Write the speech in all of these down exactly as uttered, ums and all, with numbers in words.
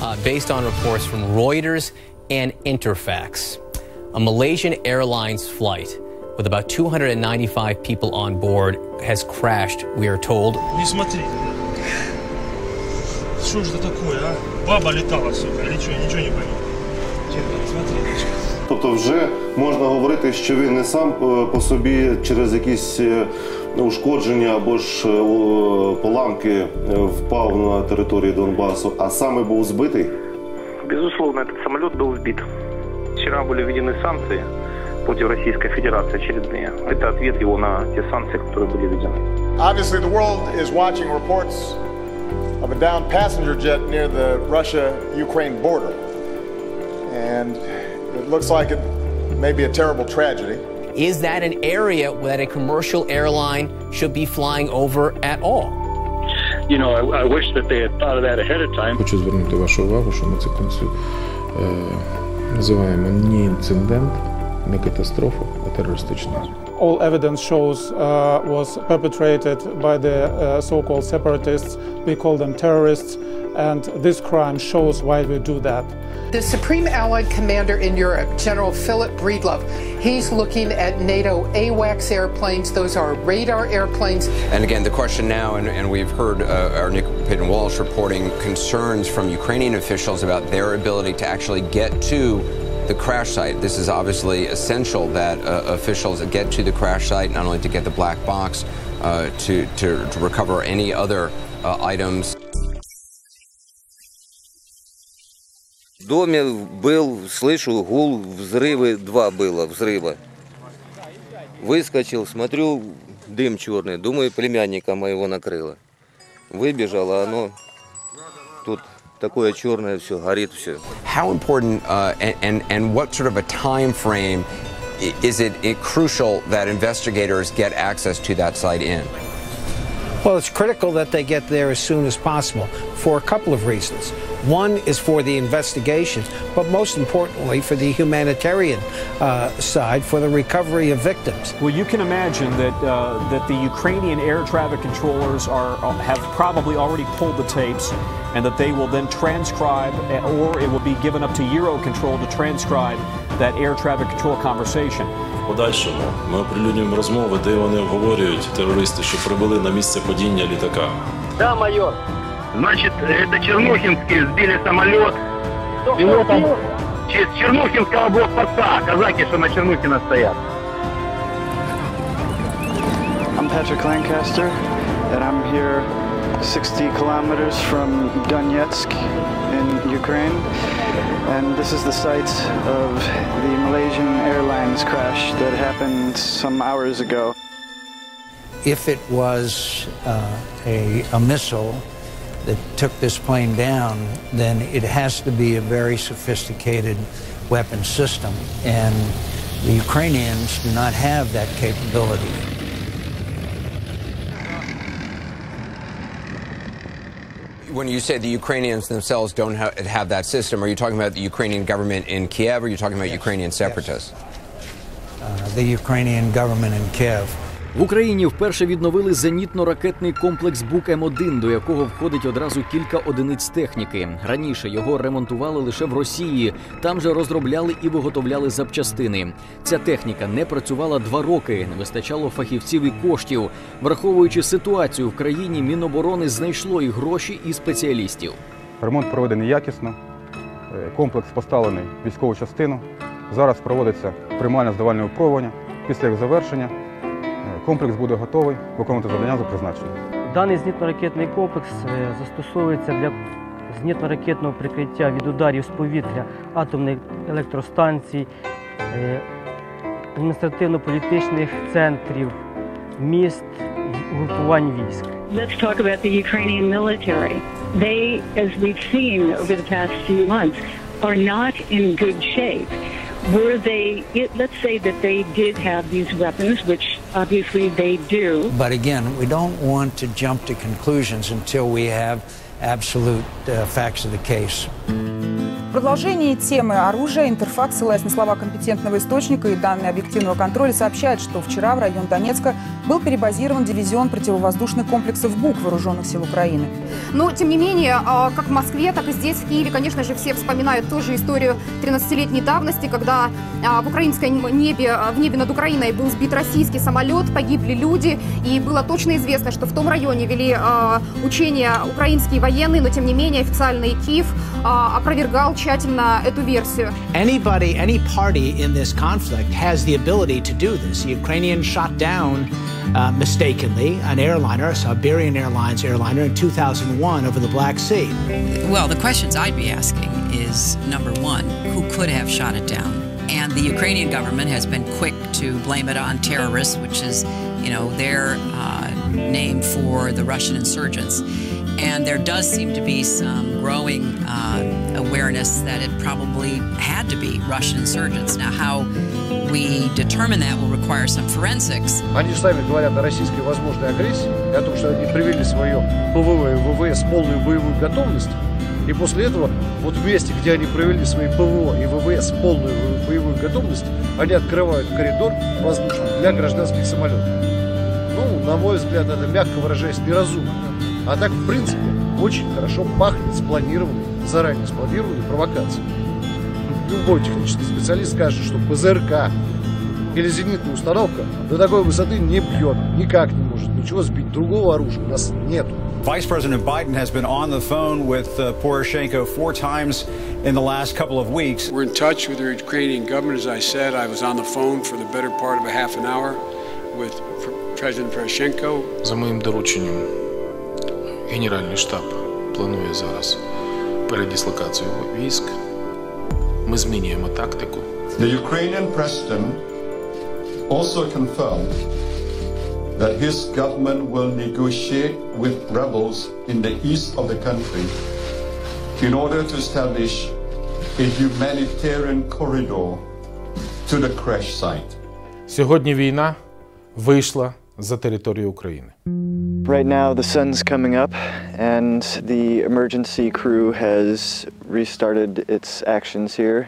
uh, based on reports from Reuters and Interfax. A Malaysian Airlines flight with about two hundred ninety-five people on board has crashed, we are told. Не смотри. Что ж это такое, а? Баба летала, сука, или что, ничего не пойму. Смотри, дочка. Тобто вже можна говорити, що він не сам по собі через якісь ушкодження або ж поламки впав на території Донбасу, а саме був збитий? Безусловно, этот самолет был сбит. Вчера были введены санкции против Российской Федерации очередные. Это ответ его на те санкции, которые были введены. Obviously, the world is watching reports of a downed passenger jet near the Russia-Ukraine border. And it looks like it may be a terrible tragedy. Is that an area that a commercial airline should be flying over at all? You know, I, I wish that they had thought of that ahead of time. Хочу звернути вашу увагу, що ми це називаємо не інцидент, не катастрофу, а терористичний. All evidence shows uh, was perpetrated by the uh, so-called separatists. We call them terrorists, and this crime shows why we do that. The Supreme Allied Commander in Europe, General Philip Breedlove, he's looking at NATO AWACS airplanes. Those are radar airplanes. And again, the question now, and, and we've heard uh, our Nick Payton-Walsh reporting concerns from Ukrainian officials about their ability to actually get to the crash site. This is obviously essential that uh, officials get to the crash site, not only to get the black box, uh, to, to, to recover any other uh, items. В доме был, слышу гул, взрывы, два было взрыва. Выскочил, смотрю, дым черный, думаю, племянника моего накрыло. Выбежал, а оно тут такое черное все, горит все. How important uh, and, and, and what sort of a time frame is it, it crucial that investigators get access to that site in? Well, it's critical that they get there as soon as possible for a couple of reasons. One is for the investigations, but most importantly for the humanitarian uh, side, for the recovery of victims. Well, you can imagine that uh, that the Ukrainian air traffic controllers are have probably already pulled the tapes, and that they will then transcribe, or it will be given up to Eurocontrol to transcribe that air traffic control conversation. Подальшому ми оприлюднюємо розмови, де вони обговорюють терористи, що прибули на місце падіння літака. Да, майор. Значит, это Чернухинские сбили самолет. Пилотом с Чернухинского блокпоста. Казаки, что на Чернухина стоят. I'm Patrick Lancaster, and I'm here sixty kilometers from Donetsk in Ukraine. And this is the site of the Malaysian Airlines crash that happened some hours ago. If it was uh, a, a missile that took this plane down, then it has to be a very sophisticated weapon system, and the Ukrainians do not have that capability. When you say the Ukrainians themselves don't ha have that system, are you talking about the Ukrainian government in Kiev, or are you talking about yes. Ukrainian separatists? Yes. Uh, the Ukrainian government in Kiev. В Україні вперше відновили зенітно-ракетний комплекс Бук М один, до якого входить одразу кілька одиниць техніки. Раніше його ремонтували лише в Росії, там же розробляли і виготовляли запчастини. Ця техніка не працювала два роки, не вистачало фахівців і коштів. Враховуючи ситуацію в країні, Міноборони знайшло і гроші, і спеціалістів. Ремонт проведений якісно, комплекс поставлений в військову частину. Зараз проводиться приймально-здавальне випробування. Після їх завершення комплекс буде готовий виконувати завдання за призначенням. Даний зенітно-ракетний комплекс застосовується для зенітно-ракетного прикриття від ударів з повітря атомних електростанцій, адміністративно-політичних центрів, міст, угрупувань військ. Let's talk about the Ukrainian military. They, as we've seen over the past few months, are not in good shape. Were they, it, let's say that they did have these weapons, which obviously they do. But again, we don't want to jump to conclusions until we have absolute uh, facts of the case. продолжении темы оружия Интерфакс, ссылаясь на слова компетентного источника и данные объективного контроля, сообщает, что вчера в район Донецка был перебазирован дивизион противовоздушных комплексов БУК Вооруженных сил Украины. Но, тем не менее, как в Москве, так и здесь, в Киеве, конечно же, все вспоминают тоже историю тринадцатилетней давности, когда в украинском небе, в небе над Украиной был сбит российский самолет, погибли люди, и было точно известно, что в том районе вели учения украинские военные, но, тем не менее, официальный Киев опровергал тщательно эту версию. Anybody, any party in this conflict has the ability to do this. The Ukrainians shot down uh, mistakenly an airliner, a Siberian Airlines airliner in two thousand one over the Black Sea. Well, the questions I'd be asking is, number one, who could have shot it down? And the Ukrainian government has been quick to blame it on terrorists, which is, you know, their uh, name for the Russian insurgents. And there does seem to be some growing uh, awareness that it probably had to be Russian insurgents. Now, how we determine that will require some forensics. Они сами говорят о российской возможной агрессии, и о том, что они привели свое ПВО и ВВС в полную боевую готовность. И после этого, вот в месте, где они провели свои ПВО и ВВС в полную боевую готовность, они открывают коридор воздушный для гражданских самолетов. Ну, на мой взгляд, это, мягко выражаясь, неразумно. А так, в принципе, очень хорошо пахнет спланированной, заранее спланированной провокацией. Любой технический специалист скажет, что ПЗРК или зенитная установка до такой высоты не бьет, никак не может ничего сбить. Другого оружия у нас нету. Vice President Biden has been on the phone with uh, Poroshenko four times in the last couple of weeks. We're in touch with the Ukrainian government. As I said, I was on the phone for the better part of a half an hour with President Poroshenko. За моїм дорученням Генеральний штаб планує зараз передислокацію військ. Ми змінюємо тактику. The Ukrainian president also confirmed that his government will negotiate with rebels in the east of the country in order to establish a humanitarian corridor to the crash site. Сьогодні війна вийшла за територію України. Right now the sun's coming up and the emergency crew has restarted its actions here.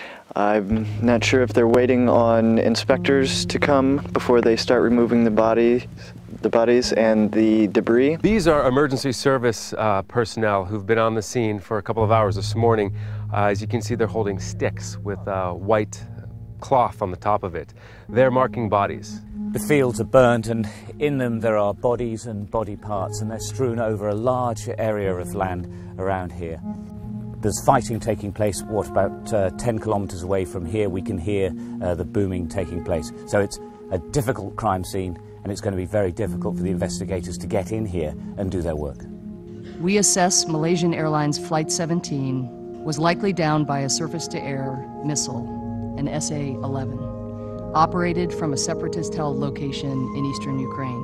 I'm not sure if they're waiting on inspectors to come before they start removing the body, the bodies and the debris. These are emergency service uh, personnel who've been on the scene for a couple of hours this morning. Uh, as you can see, they're holding sticks with uh, white cloth on the top of it. They're marking bodies. The fields are burnt and in them there are bodies and body parts, and they're strewn over a large area of land around here. There's fighting taking place, what, about uh, ten kilometers away from here. We can hear uh, the booming taking place. So it's a difficult crime scene, and it's going to be very difficult for the investigators to get in here and do their work. We assess Malaysian Airlines Flight seventeen was likely downed by a surface-to-air missile, an S A eleven, operated from a separatist-held location in eastern Ukraine.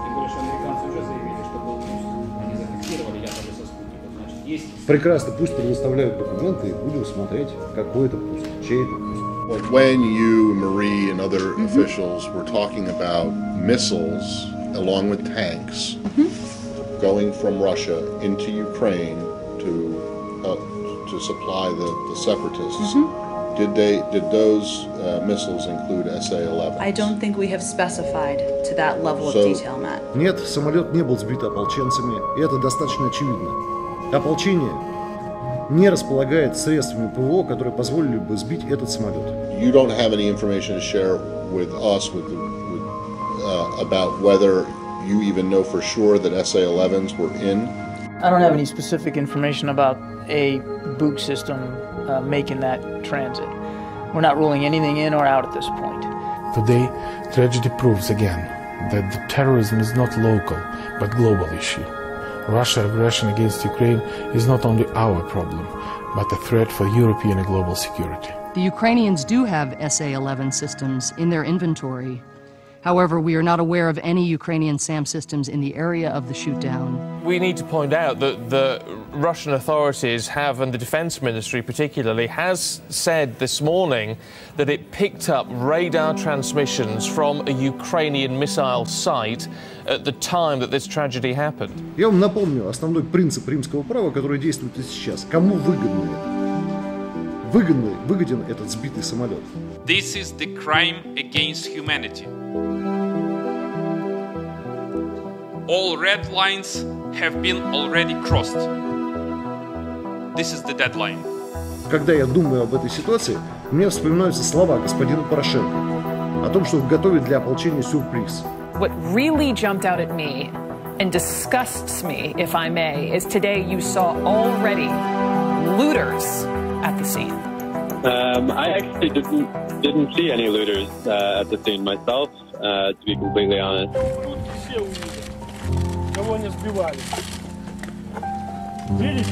Прекрасно, пусть предоставляют документы и будем смотреть, какой это пуск, чей это пуск. When you, Marie, and other mm-hmm. officials were talking about missiles along with tanks mm-hmm. going from Russia into Ukraine to uh, to supply the, the separatists, mm-hmm. did they did those uh, missiles include S A eleven? I don't think we have specified to that level so, of detail, Matt. Нет, самолет не был сбит ополченцами, и это достаточно очевидно. Ополчение не располагает средствами ПВО, которые позволили бы сбить этот самолет. You don't have any information to share with us with, the, with uh, about whether you even know for sure that S A elevens were in? I don't have any specific information about a BUK system uh, making that transit. We're not ruling anything in or out at this point. Today, tragedy proves again that the terrorism is not local, but global issue. Russia's aggression against Ukraine is not only our problem, but a threat for European and global security. The Ukrainians do have S A eleven systems in their inventory. However, we are not aware of any Ukrainian SAM systems in the area of the shootdown. We need to point out that the Russian authorities have, and the defense ministry particularly, has said this morning that it picked up radar transmissions from a Ukrainian missile site at the time that this tragedy happened. Я вам напомню основной принцип римского права, который действует и сейчас. Кому выгодно это? выгоден, выгоден этот сбитый самолет. This is the crime against humanity. All red lines have been already crossed. This is the deadline. Когда я думаю об этой ситуации, мне вспоминаются слова господина Порошенко о том, что готовит для ополчения сюрприз. What really jumped out at me and disgusts me, if I may, is today you saw already looters at the scene. Um, I actually didn't didn't see any looters uh, at the scene myself, uh, to be completely honest. Кого не сбивали? Видите?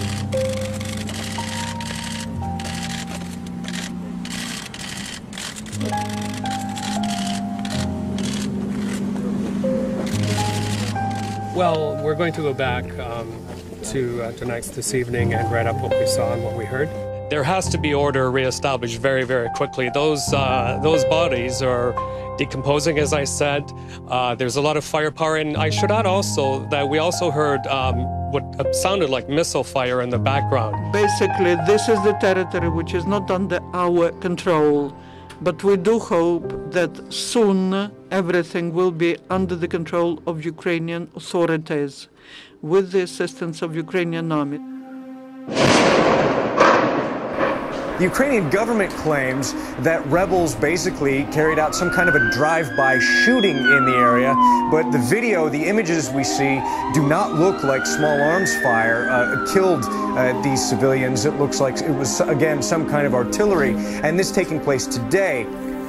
Well, we're going to go back um, to uh, tonight's this evening and write up what we saw and what we heard. There has to be order reestablished very, very quickly. Those uh, those bodies are decomposing, as I said. Uh, there's a lot of firepower, and I should add also that we also heard um, what sounded like missile fire in the background. Basically, this is the territory which is not under our control, but we do hope that soon everything will be under the control of Ukrainian authorities with the assistance of Ukrainian army. The Ukrainian government claims that rebels basically carried out some kind of a drive-by shooting in the area, but the video, the images we see, do not look like small arms fire uh, killed uh, these civilians. It looks like it was, again, some kind of artillery, and this taking place today.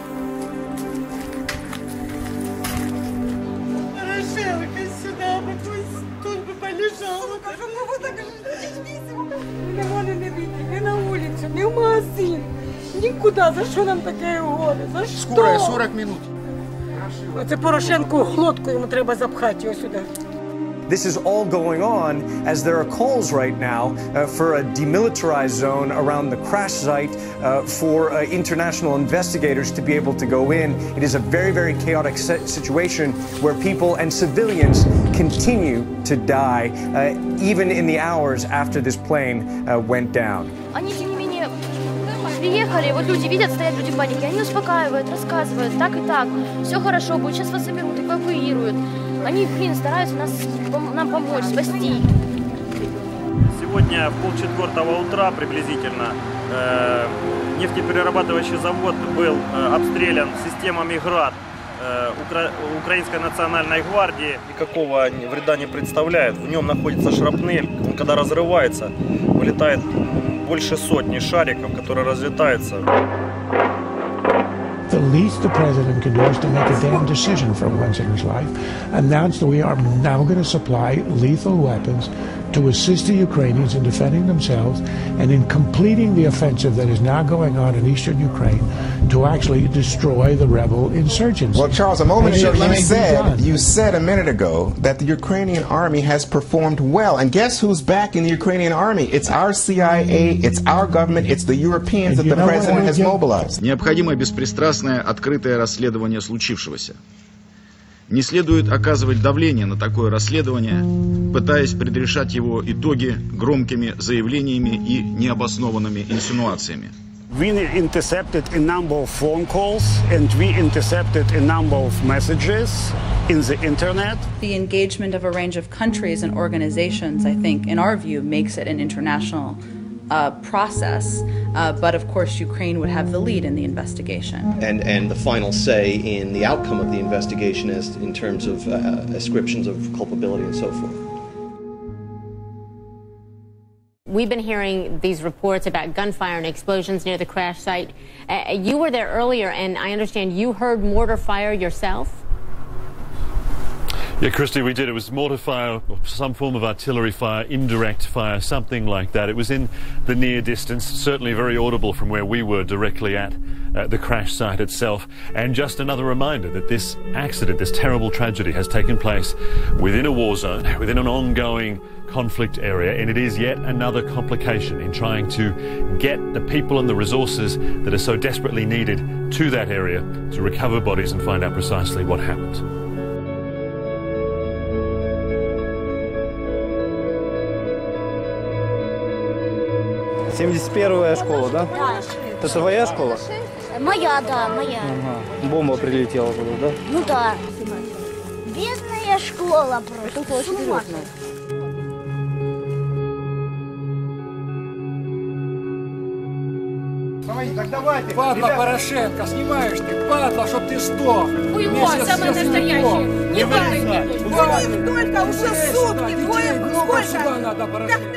Не в магазин, никуда. За що нам таке горе? За що? Скоро, сорок минут. Оце Порошенку глотку йому треба запхати його сюди. This is all going on as there are calls right now uh, for a demilitarized zone around the crash site uh, for uh, international investigators to be able to go in. It is a very, very chaotic situation where people and civilians continue to die, uh, even in the hours after this plane uh, went down. Приехали, вот люди видят, стоят люди в панике, они успокаивают, рассказывают, так и так, все хорошо будет, сейчас вас заберут, эвакуируют. Они, блин, стараются нас, нам помочь, спасти. Сегодня в полчетвертого утра приблизительно э, нефтеперерабатывающий завод был э, обстрелян системами ГРАД э, Укра... Украинской национальной гвардии. Никакого вреда не представляет. В нем находится шрапнель. Он когда разрывается, вылетает больше сотни шариков, которые разлетаются. The least the president can do is to make a damn decision for once in his life. Announce that we are now going to supply lethal weapons to assist the Ukrainians in defending themselves and in completing the offensive that is now going on in eastern Ukraine to actually destroy the rebel insurgents. Well, Charles, a moment ago you said, you said a minute ago that the Ukrainian army has performed well. And guess who's back in the Ukrainian army? It's our C I A, it's our government, it's the Europeans that the president has mobilized. Необходимо беспристрастное, открытое расследование случившегося. Не следует оказывать давление на такое расследование, пытаясь предрешать его итоги громкими заявлениями и необоснованными инсинуациями. We intercepted a number of phone calls and we intercepted a number of messages in the internet. The engagement of a range of countries and organizations, I think, in our view, makes it an international Uh, process, uh, but of course Ukraine would have the lead in the investigation. And, and the final say in the outcome of the investigation is in terms of uh, ascriptions of culpability and so forth. We've been hearing these reports about gunfire and explosions near the crash site. Uh, you were there earlier, and I understand you heard mortar fire yourself? Yeah, Christy, we did. It was mortar fire, some form of artillery fire, indirect fire, something like that. It was in the near distance, certainly very audible from where we were directly at uh, the crash site itself. And just another reminder that this accident, this terrible tragedy has taken place within a war zone, within an ongoing conflict area, and it is yet another complication in trying to get the people and the resources that are so desperately needed to that area to recover bodies and find out precisely what happened. семьдесят первая школа, да? Да. Это твоя школа? Моя, да, моя. Ага. Бомба прилетела туда, да? Ну да. Бедная школа просто. Так давайте, падла, Порошенко, снимаешь ты, падла, чтоб ты сдох. Хуйло, самое настоящее. Не падай. Двое только, уже сутки, двое, сколько? Сюда надо, Порошенко.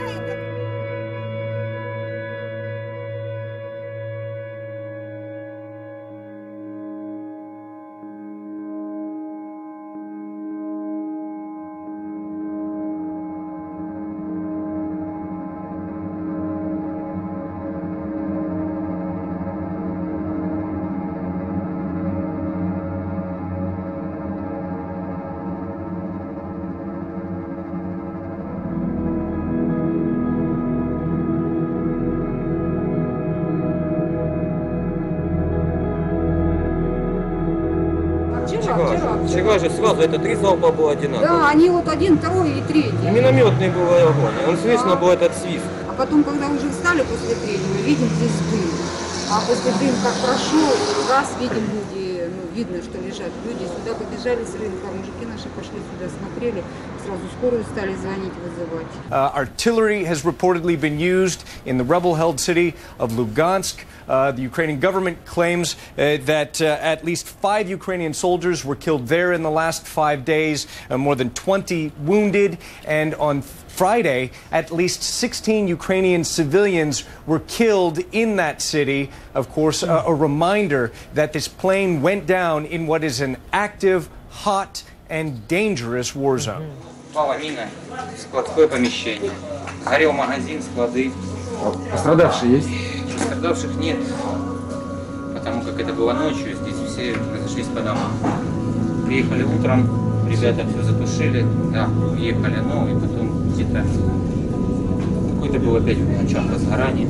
Вчера же сразу, это три залпа было одинаково. Да, они вот один, второй и третий. Минометный был огонь, он слышно был этот свист. А потом, когда уже встали после третьего, видим здесь дым. А после дым как прошел, раз видим люди, ну, видно, что лежат люди. Сюда побежали с рынка, мужики наши пошли сюда, смотрели, сразу скорую стали звонить, вызывать. Uh, artillery has reportedly been used in the rebel-held city of Lugansk. Uh, the Ukrainian government claims uh, that uh, at least five Ukrainian soldiers were killed there in the last five days, uh, more than twenty wounded, and on Friday, at least sixteen Ukrainian civilians were killed in that city. Of course, uh, a reminder that this plane went down in what is an active, hot, and dangerous war zone. Упала мина, складское помещение. Горел магазин, склады. Пострадавшие есть? Пострадавших нет, потому как это было ночью, здесь все разошлись по домам. Приехали утром, ребята все затушили, да, уехали, ну и потом где-то какой-то был опять начало возгорания.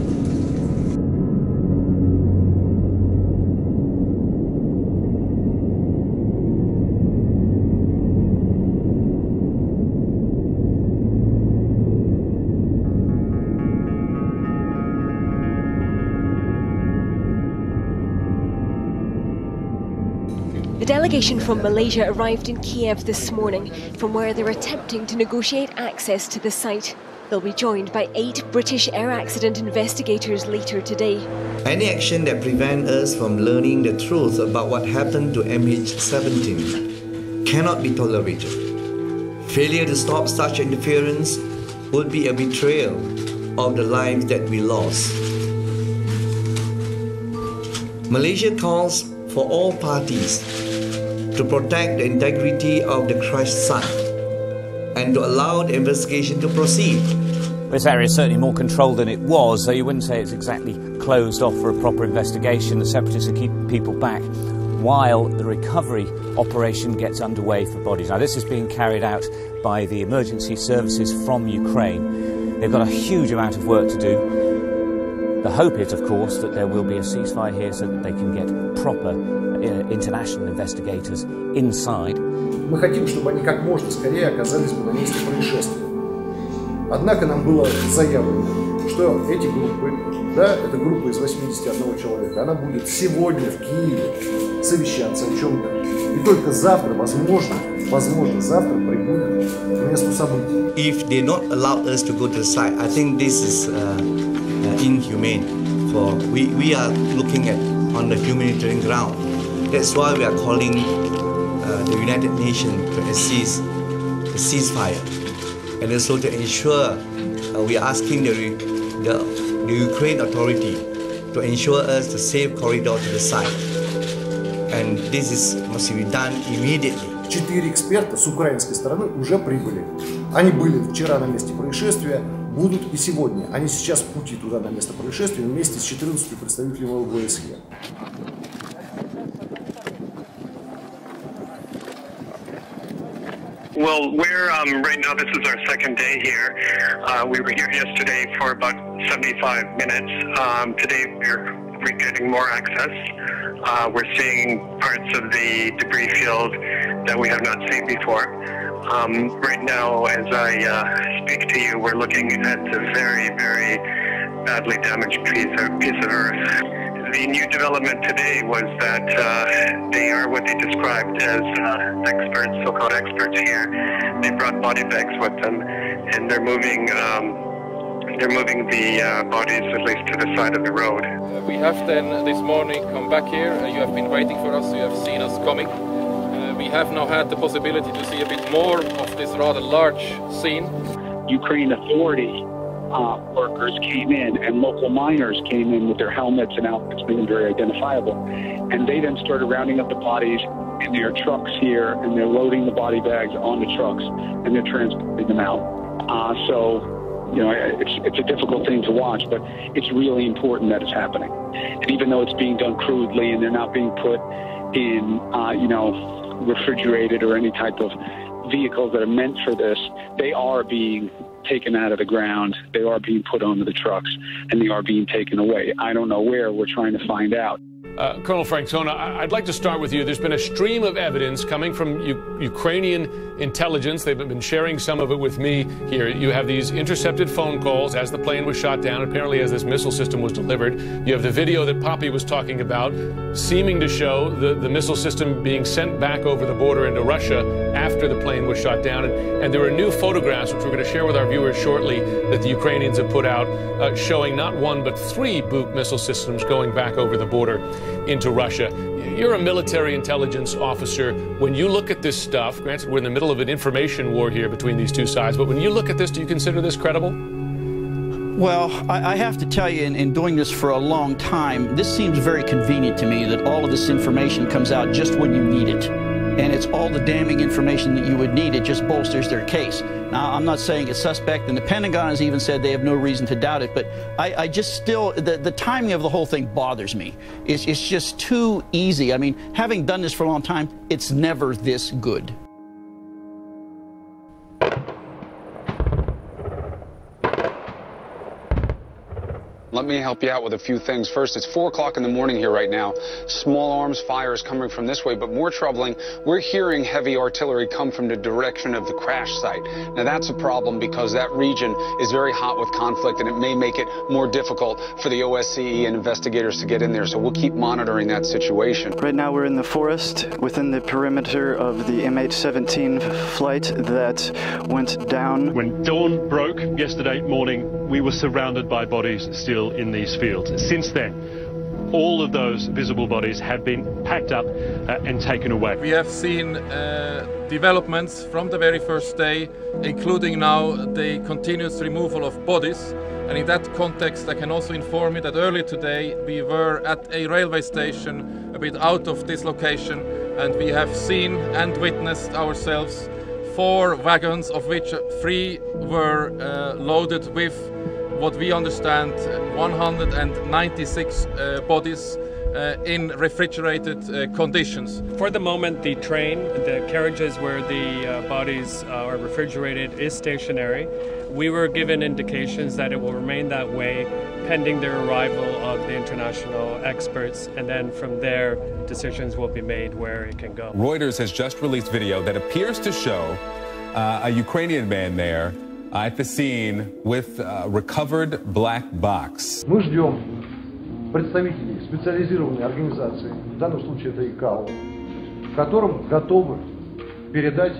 The delegation from Malaysia arrived in Kiev this morning, from where they're attempting to negotiate access to the site. They'll be joined by eight British air accident investigators later today. Any action that prevents us from learning the truth about what happened to M H seventeen cannot be tolerated. Failure to stop such interference would be a betrayal of the lives that we lost. Malaysia calls for all parties to protect the integrity of the crashed site and to allow the investigation to proceed. This area is certainly more controlled than it was, though you wouldn't say it's exactly closed off for a proper investigation. The separatists are keeping people back while the recovery operation gets underway for bodies. Now, this is being carried out by the emergency services from Ukraine. They've got a huge amount of work to do. The hope is, of course, that there will be a ceasefire here so that they can get proper uh, international investigators inside. Мы хотим, чтобы они как можно скорее оказались бы на месте происшествия. Однако нам было заявлено, что эти группы, да, это группа из восьмидесяти одного человека, она будет сегодня в Киеве совещаться о чем-то. И только завтра, возможно, возможно, завтра прибудут к месту событий. If they not allow us to go to the site, I think this is uh, uh, inhumane. For we, we are looking at on the humanitarian ground. That's why we are calling uh, the United Nations to assist the ceasefire, and also to ensure uh, we are asking the, the the Ukraine authority to ensure us the safe corridor to the site, and this is must be done immediately. Четыре эксперта с украинской стороны уже прибыли. Они были вчера на месте происшествия, будут и сегодня. Они сейчас в пути туда, на место происшествия, вместе с четырнадцатью представителями ОБСЕ. Well, we're um, right now, this is our second day here. Uh, we were here yesterday for about seventy-five minutes. Um, today we're, we're getting more access. Uh, we're seeing parts of the debris field that we have not seen before. Um, right now, as I uh, speak to you, we're looking at the very, very badly damaged piece of, piece of earth. The new development today was that uh, they are what they described as uh, experts, so-called experts here. They brought body bags with them, and they're moving um, they're moving the uh, bodies at least to the side of the road. Uh, we have then this morning come back here. Uh, you have been waiting for us. You have seen us coming. Uh, we have now had the possibility to see a bit more of this rather large scene. Ukraine authority uh, workers came in, and local miners came in with their helmets and outfits being very identifiable. And they then started rounding up the bodies in their trucks here, and they're loading the body bags on the trucks, and they're transporting them out. Uh, so, you know, it's, it's a difficult thing to watch, but it's really important that it's happening. And even though it's being done crudely and they're not being put in, uh, you know, refrigerated or any type of vehicles that are meant for this, they are being taken out of the ground, they are being put onto the trucks, and they are being taken away. I don't know where. We're trying to find out. Uh, Colonel Franksona, I'd like to start with you. There's been a stream of evidence coming from U- Ukrainian intelligence. They've been sharing some of it with me here. You have these intercepted phone calls as the plane was shot down, apparently as this missile system was delivered. You have the video that Poppy was talking about, seeming to show the, the missile system being sent back over the border into Russia after the plane was shot down. And, and there are new photographs, which we're going to share with our viewers shortly, that the Ukrainians have put out, uh, showing not one but three Buk missile systems going back over the border into Russia. You're a military intelligence officer. When you look at this stuff, granted we're in the middle of an information war here between these two sides, but when you look at this, do you consider this credible? Well, I, I have to tell you, in, in doing this for a long time, this seems very convenient to me that all of this information comes out just when you need it. And it's all the damning information that you would need. It just bolsters their case. Now, I'm not saying it's suspect, and the Pentagon has even said they have no reason to doubt it, but I, I just still, the, the timing of the whole thing bothers me. It's, it's just too easy. I mean, having done this for a long time, it's never this good. Let me help you out with a few things. First, it's four o'clock in the morning here right now. Small arms fire is coming from this way, but more troubling, we're hearing heavy artillery come from the direction of the crash site. Now, that's a problem because that region is very hot with conflict, and it may make it more difficult for the O S C E and investigators to get in there, so we'll keep monitoring that situation. Right now, we're in the forest within the perimeter of the M H seventeen flight that went down. When dawn broke yesterday morning, we were surrounded by bodies still in these fields. Since then, all of those visible bodies have been packed up uh, and taken away. We have seen uh, developments from the very first day, including now the continuous removal of bodies. And in that context, I can also inform you that earlier today we were at a railway station a bit out of this location, and we have seen and witnessed ourselves four wagons, of which three were uh, loaded with what we understand one hundred ninety-six uh, bodies uh, in refrigerated uh, conditions. For the moment, the train, the carriages where the uh, bodies uh, are refrigerated is stationary. We were given indications that it will remain that way pending the arrival of the international experts, and then from there decisions will be made where it can go. Reuters has just released video that appears to show uh, a Ukrainian man there at the scene with a recovered black box. Мы ждем представителей специализированной организации, в данном случае это ИКАО, которым готовы передать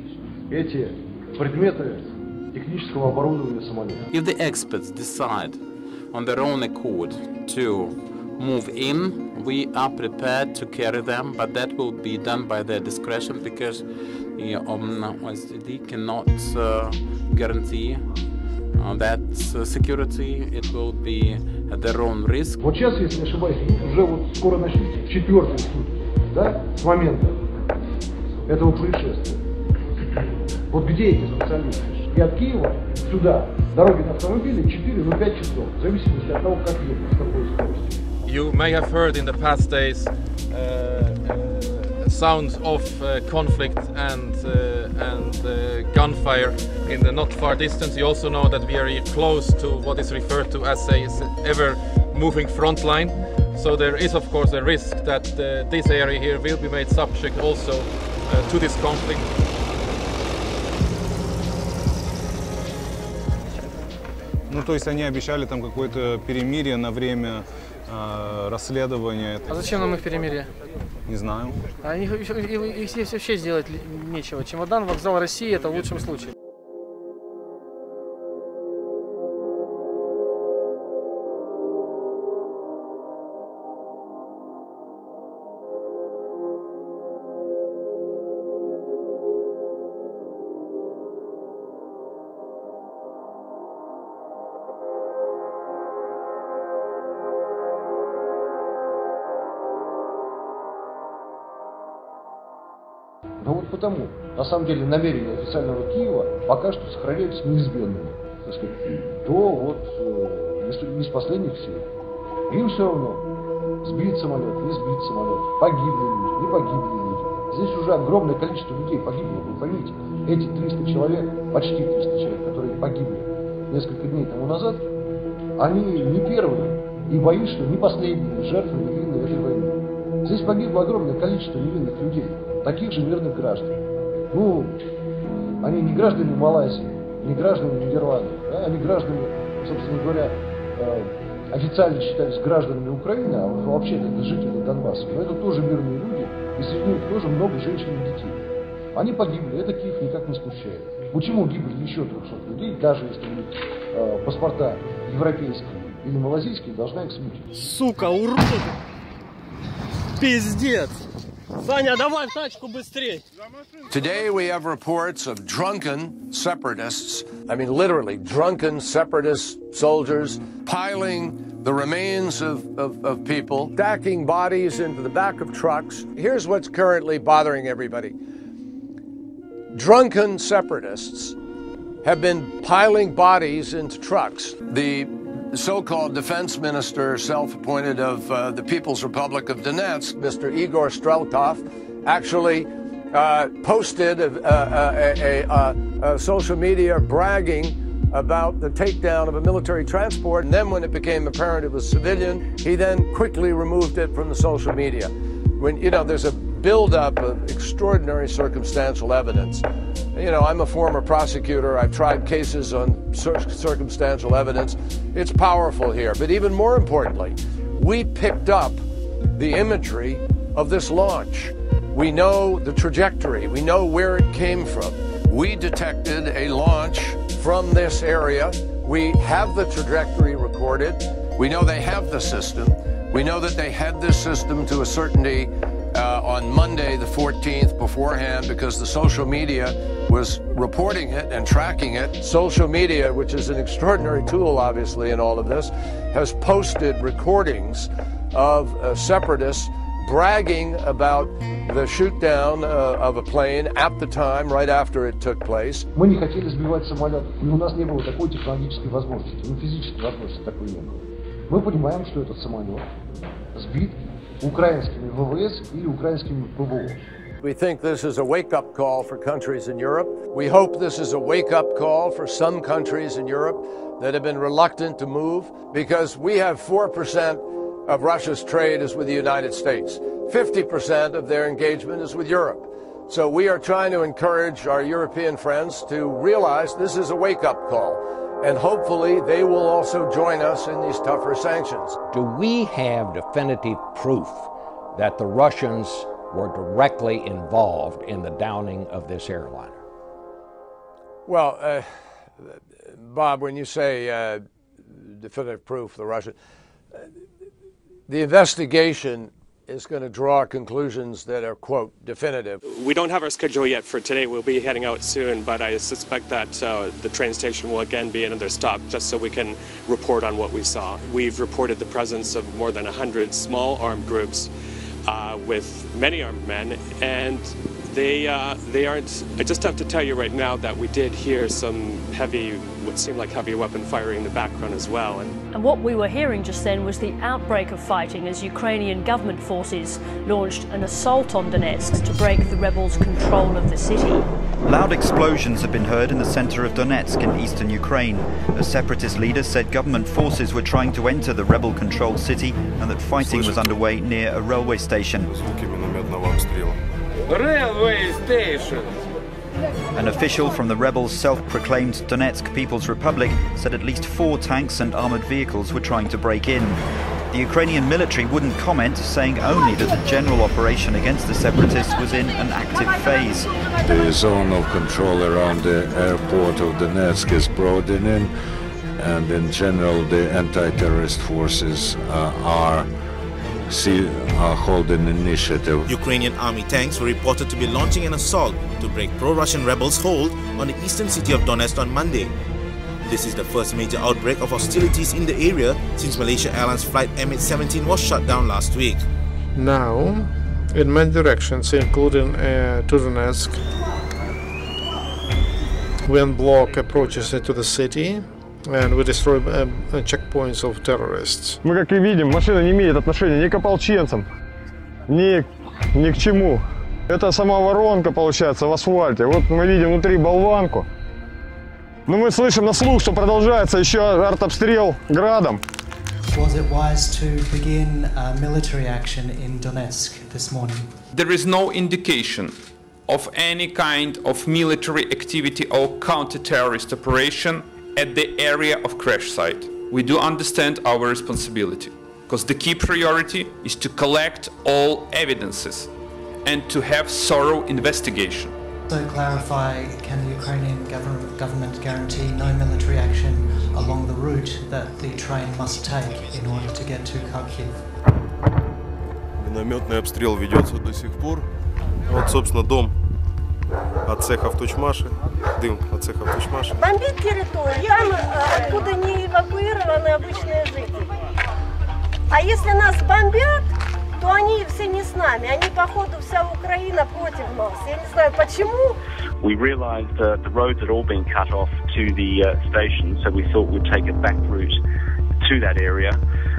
эти предметы технического оборудования самолета. If the experts decide on their own accord to move in, we are prepared to carry them, but that will be done by their discretion because you know, um, O S C D cannot uh, guarantee uh, that uh, security. It will be at their own risk. Вот сейчас, если не ошибаюсь, уже вот скоро начнется четвертый суд, да, с момента этого происшествия. Вот где эти специалисты? И от Киева сюда дороги на автомобиле четыре, ну пять часов, в зависимости от того, как ехать, с какой скоростью. You may have heard in the past days uh, uh, sounds of uh, conflict and uh, and uh, gunfire in the not far distance. You also know that we are close to what is referred to as a ever-moving front line. So there is, of course, a risk that uh, this area here will be made subject also uh, to this conflict. Ну, то есть они обещали там какое-то перемирие на время э, расследования. А зачем нам их перемирие? Не знаю. А их, их, их здесь вообще сделать нечего. Чемодан, вокзал России — это в лучшем случае. Но вот потому, на самом деле, намерения официального Киева пока что сохраняются неизменными. Так сказать, до вот э, не с последних сил. Им все равно, сбит самолет, не сбит самолет, погибли люди, не погибли люди. Здесь уже огромное количество людей погибло, вы поймите. Эти триста человек, почти триста человек, которые погибли несколько дней тому назад, они не первые, и боюсь, что не последние жертвы невинной этой войны. Здесь погибло огромное количество невинных людей, таких же мирных граждан. Ну, они не граждане Малайзии, не граждане Нидерландов, да, они граждане, собственно говоря, э, официально считались гражданами Украины, а вообще это жители Донбасса. Но это тоже мирные люди, и среди них тоже много женщин и детей. Они погибли, это Киев никак не смущает. Почему гибли еще трехсот людей, даже если у них э, паспорта европейские или малазийские, должна их смутить. Сука, урод! Пиздец! Саня, давай в тачку быстрее! Today we have reports of drunken separatists, I mean literally drunken separatist soldiers piling the remains of, of, of people, stacking bodies into the back of trucks. Here's what's currently bothering everybody. Drunken separatists have been piling bodies into trucks. The so-called defense minister, self-appointed of uh, the People's Republic of Donetsk, Mister Igor Strelkov, actually uh, posted a, a, a, a, a social media bragging about the takedown of a military transport. And then when it became apparent it was civilian, he then quickly removed it from the social media. When, you know, there's a buildup of extraordinary circumstantial evidence. You know, I'm a former prosecutor. I've tried cases on cir circumstantial evidence. It's powerful here. But even more importantly, we picked up the imagery of this launch. We know the trajectory. We know where it came from. We detected a launch from this area. We have the trajectory recorded. We know they have the system. We know that they had this system to a certainty uh, on Monday the fourteenth beforehand because the social media was reporting it and tracking it. Social media, which is an extraordinary tool, obviously, in all of this, has posted recordings of uh, separatists bragging about the shoot-down uh, of a plane at the time, right after it took place. Мы не хотели сбивать самолет, и у нас не было такой технологической возможности, ну, физической возможности такой не было. Мы понимаем, что этот самолет сбит украинскими ВВС или украинскими ПВО. We think this is a wake-up call for countries in Europe. We hope this is a wake-up call for some countries in Europe that have been reluctant to move, because we have four percent of Russia's trade is with the United States. fifty percent of their engagement is with Europe. So we are trying to encourage our European friends to realize this is a wake-up call. And hopefully they will also join us in these tougher sanctions. Do we have definitive proof that the Russians were directly involved in the downing of this airliner? Well, uh, Bob, when you say uh, definitive proof, the Russians, uh, the investigation is going to draw conclusions that are, quote, definitive. We don't have our schedule yet for today. We'll be heading out soon, but I suspect that uh, the train station will again be another stop just so we can report on what we saw. We've reported the presence of more than one hundred small armed groups uh, with many armed men, and they, uh, they aren't... I just have to tell you right now that we did hear some heavy, what seemed like heavy weapon firing in the background as well. And, And what we were hearing just then was the outbreak of fighting as Ukrainian government forces launched an assault on Donetsk to break the rebels' control of the city. Loud explosions have been heard in the center of Donetsk in eastern Ukraine. A separatist leader said government forces were trying to enter the rebel-controlled city and that fighting was underway near a railway station. Railway station. An official from the rebels' self-proclaimed Donetsk People's Republic said at least four tanks and armoured vehicles were trying to break in. The Ukrainian military wouldn't comment, saying only that the general operation against the separatists was in an active phase. The zone of control around the airport of Donetsk is broadening, and in general the anti-terrorist forces uh, are, see, are holding initiative. Ukrainian army tanks were reported to be launching an assault to break pro-Russian rebels' hold on the eastern city of Donetsk on Monday. This is the first major outbreak of hostilities in the area since Malaysia Airlines flight M H seventeen was shut down last week. Now, in many directions, including uh, to Donetsk, we unblock approaches into the city, and we destroy uh, checkpoints of terrorists. Мы, как и видим, машина не имеет отношения ни к ополченцам, ни, ни к чему. Это сама воронка получается в асфальте. Вот мы видим внутри болванку. Но мы слышим на слух, что продолжается еще артобстрел градом. Was it wise to begin uh, military action in Donetsk this morning? There is no indication of any kind of military activity or counter-terrorist operation at the area of crash site. We do understand our responsibility, because the key priority is to collect all evidences and to have thorough investigation. So clarify, can the Ukrainian government, government guarantee no military action along the route that the train must take in order to get to Kharkiv? Минометный обстрел ведется до сих пор. Вот, собственно, дом от цехов Тучмаши, дым от цехов Тучмаши. Бомбить территорию, ямы, откуда не эвакуированы обычные жители. А если нас бомбят, то они все не с нами, они, походу, вся Украина против нас. Я не знаю, почему. We realised uh, the roads had all been cut off to the uh, station, so we thought we'd take a back route to that area.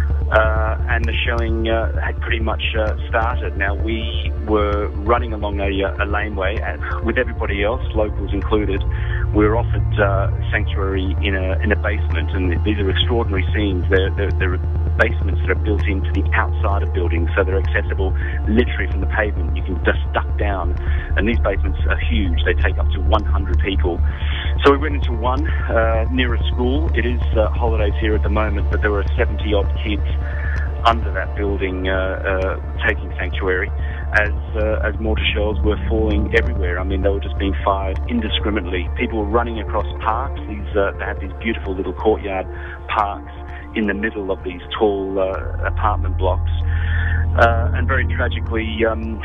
Uh, and the shelling uh, had pretty much uh, started. Now, we were running along a, a laneway and with everybody else, locals included. We were offered uh, sanctuary in a, in a basement, and these are extraordinary scenes. They're, they're, they're basements that are built into the outside of buildings, so they're accessible literally from the pavement. You can just duck down, and these basements are huge. They take up to one hundred people. So we went into one uh, near a school. It is uh, holidays here at the moment, but there were seventy odd kids under that building uh, uh, taking sanctuary as uh, as mortar shells were falling everywhere. I mean, they were just being fired indiscriminately. People were running across parks. These uh, they have these beautiful little courtyard parks in the middle of these tall uh, apartment blocks. Uh, and very tragically, um,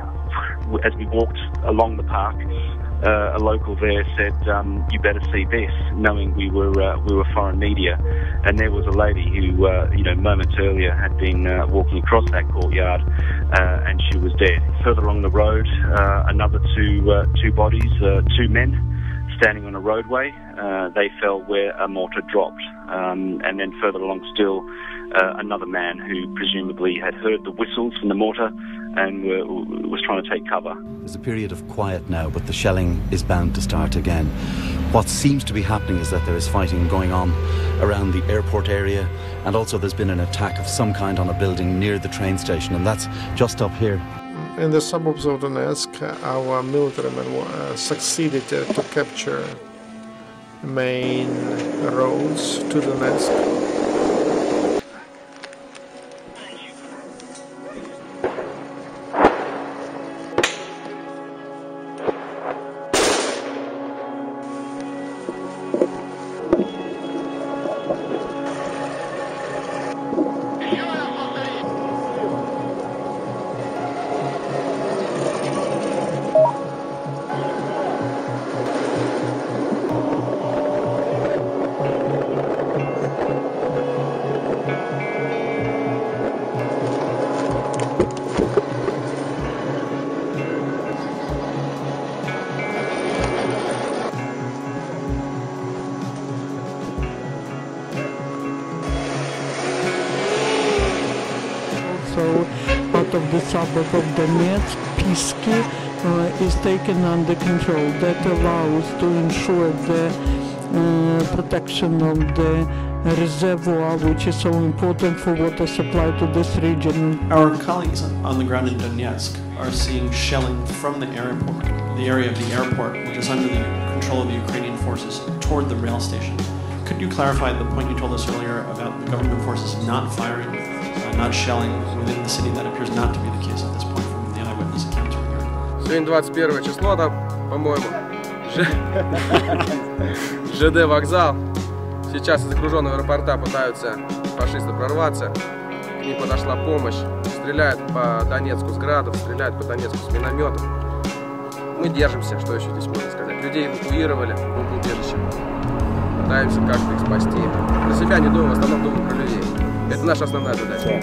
as we walked along the park, uh, a local there said, um, "You better see this," knowing we were uh, we were foreign media. And there was a lady who, uh, you know, moments earlier had been uh, walking across that courtyard, uh, and she was dead. Further along the road, uh, another two uh, two bodies, uh, two men, standing on a roadway. Uh, they fell where a mortar dropped. Um, and then further along still, uh, another man who presumably had heard the whistles from the mortar and were, was trying to take cover. There's a period of quiet now, but the shelling is bound to start again. What seems to be happening is that there is fighting going on around the airport area, and also there's been an attack of some kind on a building near the train station, and that's just up here. In the suburbs of Donetsk, our military men uh, succeeded uh, to capture main roads to Donetsk. Part of the suburb of Donetsk, Pisky, uh, is taken under control. That allows to ensure the uh, protection of the reservoir, which is so important for water supply to this region. Our colleagues on the ground in Donetsk are seeing shelling from the airport. the area of the airport, which is under the control of the Ukrainian forces, toward the rail station. Could you clarify the point you told us earlier about the government forces not firing, uh, not shelling within the city? That appears not to be the case at this point from the eyewitness accounts we heard. Сегодня двадцать первое число, там, по-моему, ЖД вокзал. Сейчас из окруженного аэропорта пытаются фашисты прорваться. К ним подошла помощь. Стреляют по Донецку с градов, стреляют по Донецку с минометов. Мы держимся, что еще здесь можно сказать. Людей эвакуировали в убежище. Пытаемся как-то их спасти. Про себя не думаем, в основном думаем про людей. Это наша основная задача.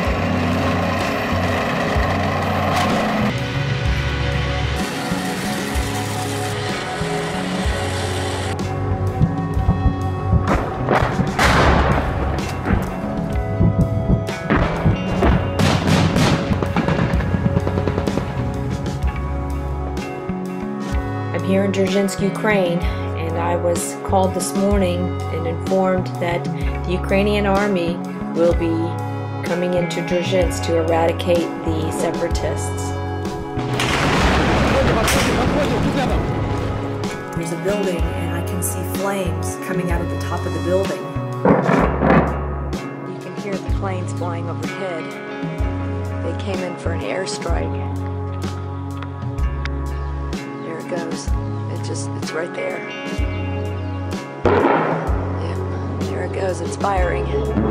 Here in Dzержinsk, Ukraine, and I was called this morning and informed that the Ukrainian army will be coming into Dzержinsk to eradicate the separatists. There's a building and I can see flames coming out of the top of the building. You can hear the planes flying overhead. They came in for an airstrike. Goes. It just, it's right there. Yeah, there it goes, it's firing.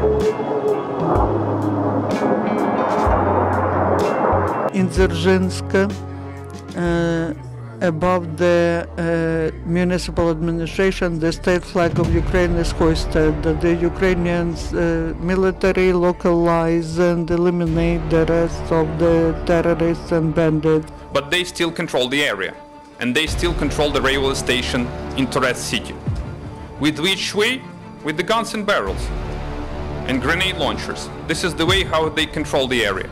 In Dzержinsk, uh, above the uh, municipal administration, the state flag of Ukraine is hoisted. The Ukrainian uh, military localize and eliminate the rest of the terrorists and bandits. But they still control the area. And they still control the railway station in Torez city, with which we, with the guns and barrels and grenade launchers. This is the way how they control the area.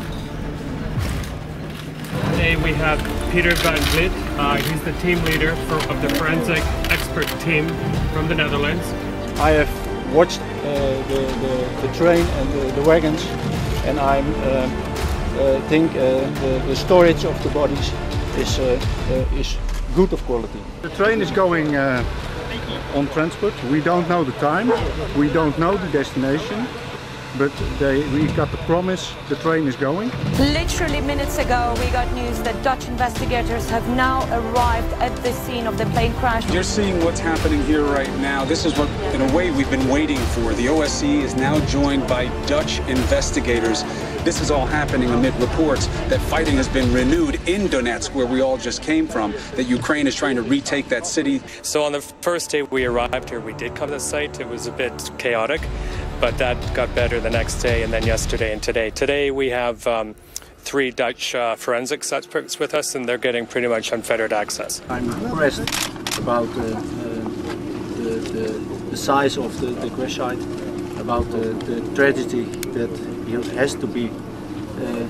Today we have Peter van Vliet. Uh, he's the team leader for, of the forensic expert team from the Netherlands. I have watched uh, the, the, the train and the, the wagons, and I uh, uh, think uh, the, the storage of the bodies is, uh, uh, is good of quality. The train is going uh, on transport. We don't know the time, we don't know the destination, but they, we got the promise the train is going. Literally minutes ago we got news that Dutch investigators have now arrived at the scene of the plane crash. You're seeing what's happening here right now. This is what, in a way, we've been waiting for. The O S C is now joined by Dutch investigators. This is all happening amid reports that fighting has been renewed in Donetsk, where we all just came from, that Ukraine is trying to retake that city. So on the first day we arrived here, we did come to the site. It was a bit chaotic, but that got better the next day, and then yesterday and today. Today we have um, three Dutch uh, forensics experts with us, and they're getting pretty much unfettered access. I'm impressed about uh, uh, the, the, the size of the, the crash site, about the, the tragedy that has to be uh, uh,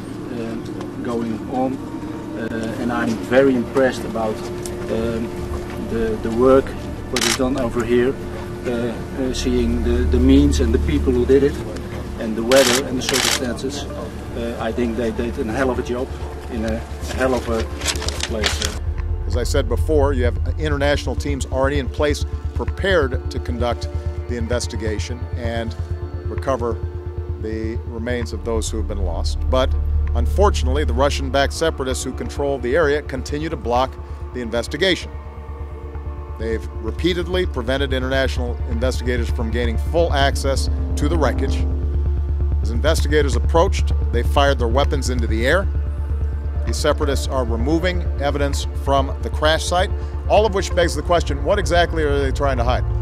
going on, uh, and I'm very impressed about um, the, the work what is done over here, uh, uh, seeing the, the means and the people who did it, and the weather and the circumstances. Uh, I think they did a hell of a job in a, a hell of a place. As I said before, you have international teams already in place prepared to conduct the investigation and recover the remains of those who have been lost. But unfortunately, the Russian-backed separatists who control the area continue to block the investigation. They've repeatedly prevented international investigators from gaining full access to the wreckage. As investigators approached, they fired their weapons into the air. The separatists are removing evidence from the crash site, all of which begs the question, what exactly are they trying to hide?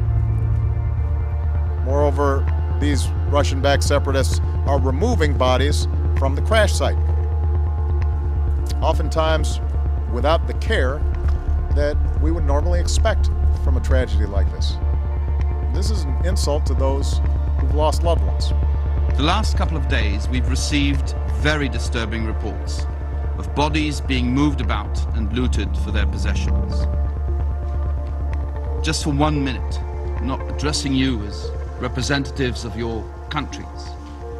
Moreover, these Russian-backed separatists are removing bodies from the crash site, oftentimes without the care that we would normally expect from a tragedy like this. This is an insult to those who've lost loved ones. The last couple of days, we've received very disturbing reports of bodies being moved about and looted for their possessions. Just for one minute, I'm not addressing you as representatives of your countries,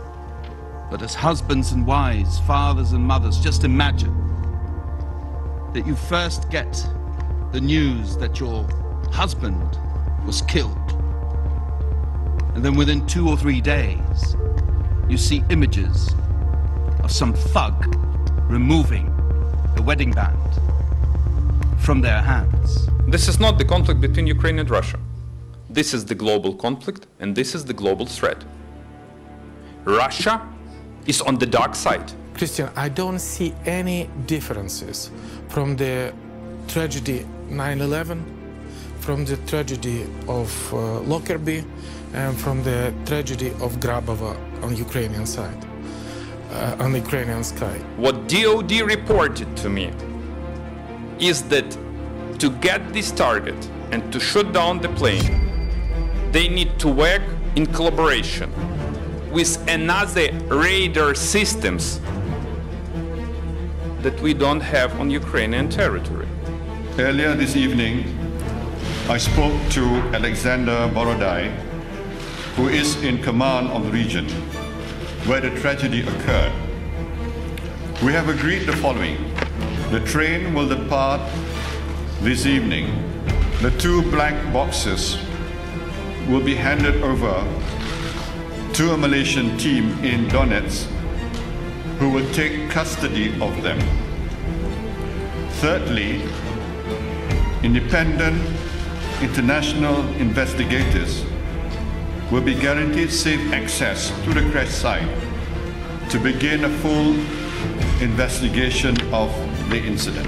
but as husbands and wives, fathers and mothers, just imagine that you first get the news that your husband was killed, and then within two or three days you see images of some thug removing the wedding band from their hands. This is not the conflict between Ukraine and Russia. This is the global conflict, and this is the global threat. Russia is on the dark side. Christian, I don't see any differences from the tragedy nine eleven, from the tragedy of uh, Lockerbie, and from the tragedy of Grabovo on Ukrainian side, uh, on the Ukrainian sky. What D O D reported to me is that to get this target and to shoot down the plane, they need to work in collaboration with another radar systems that we don't have on Ukrainian territory. Earlier this evening, I spoke to Alexander Borodai, who is in command of the region where the tragedy occurred. We have agreed the following. The train will depart this evening. The two black boxes will be handed over to a Malaysian team in Donetsk who will take custody of them. Thirdly, independent international investigators will be guaranteed safe access to the crash site to begin a full investigation of the incident.